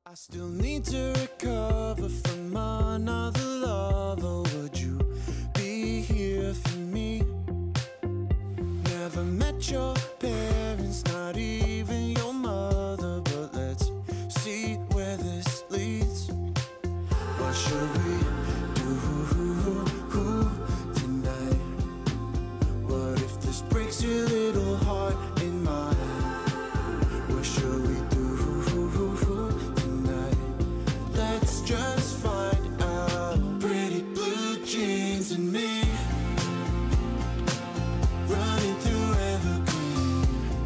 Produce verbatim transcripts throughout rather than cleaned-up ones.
I still need to recover from another lover. Would you be here for me? Never met your parents, not even your mother, but let's see where this leads. What should we do tonight? What if this breaks your little heart in mine? What should we do tonight? Let's just find out. Pretty blue jeans and me, running through evergreen.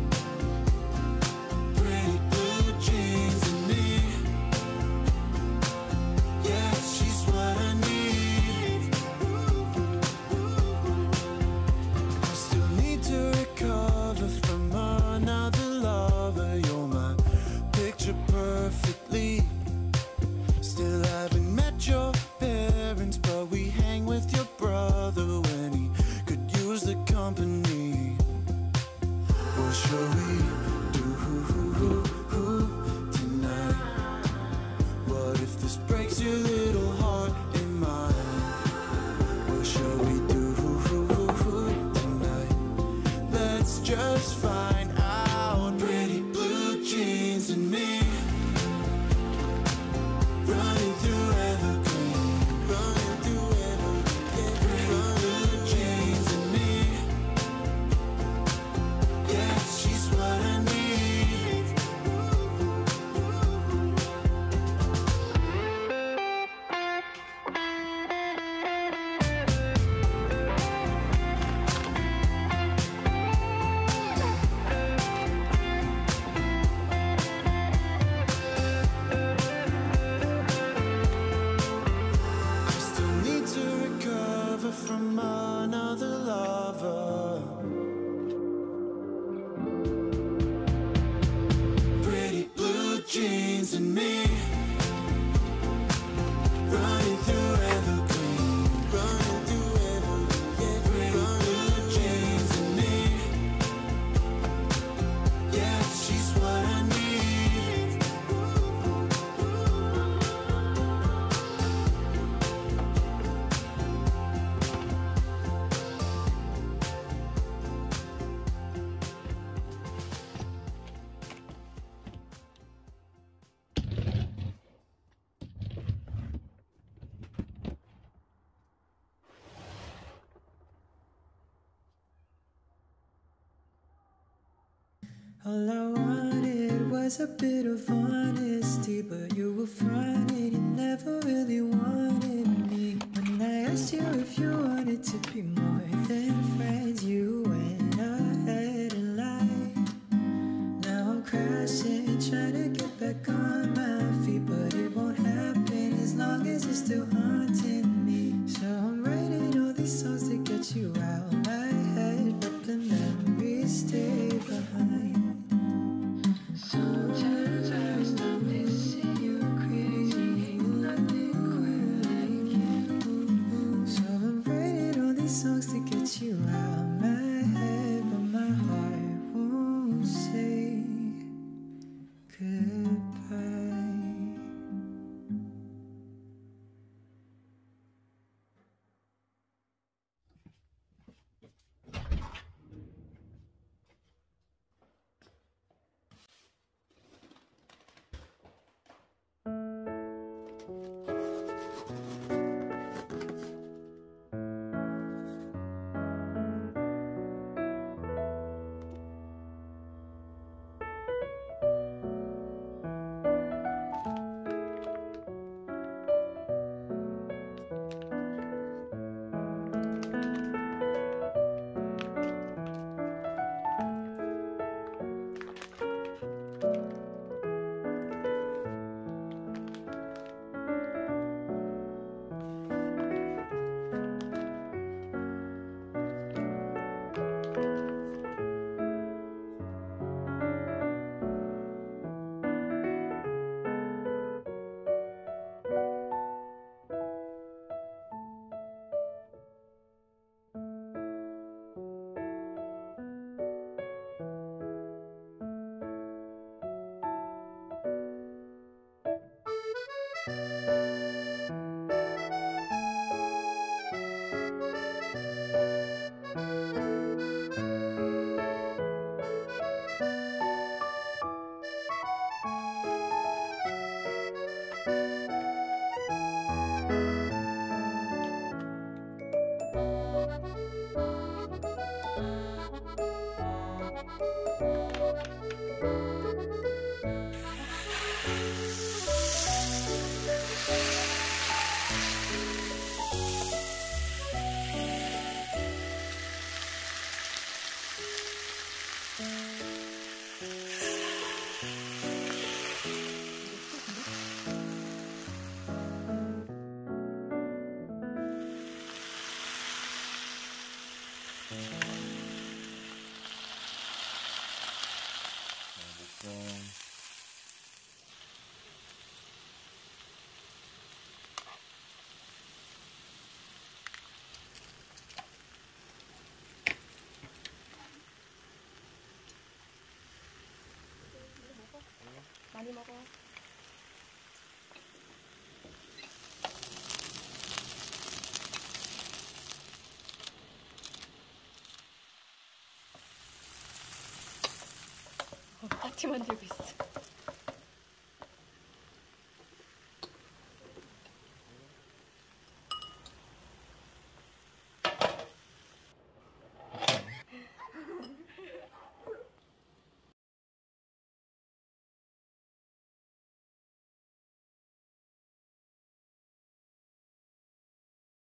Pretty blue jeans and me, yeah, she's what I need. I still need to recover from another lover. You're my picture perfectly. Still haven't met your parents, but we hang with your brother when he could use the company. What shall we do tonight? What if this breaks your little heart in mine? What shall we do tonight? Let's just find out. Pretty blue jeans and me, running through evergreen, running through evergreen. Pretty blue jeans and me, yeah, she's what I need. I still need to recover from another lover. Pretty blue jeans and me, running through evergreen, running through evergreen. Pretty blue jeans and me, yeah, she's what I need. All I wanted was a bit of honesty, but you were fronted, you never really wanted me. When I asked you if you wanted to be more than friends, you went ahead and lied. Now I'm crashing, trying to get back on my feet, but it won't happen as long as you're still haunting me. So I'm writing all these songs to get you out my head, but the memories stay behind. Sometimes I stop missing 많이 먹어. 어, 파티 만들고 있어.